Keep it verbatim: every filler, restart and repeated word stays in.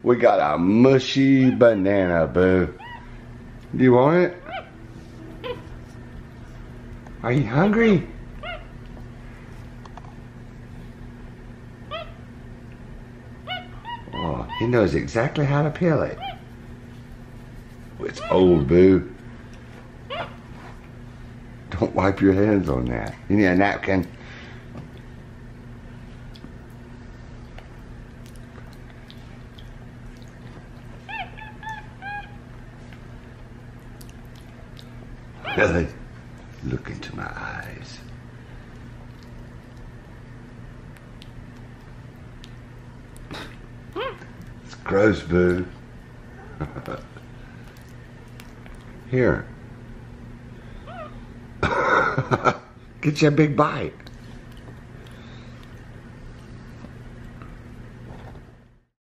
We got a mushy banana, Boo. Do you want it? Are you hungry? Oh, he knows exactly how to peel it. It's old, Boo. Don't wipe your hands on that. You need a napkin. Really? Look into my eyes. It's gross, Boo. Here. Get you a big bite.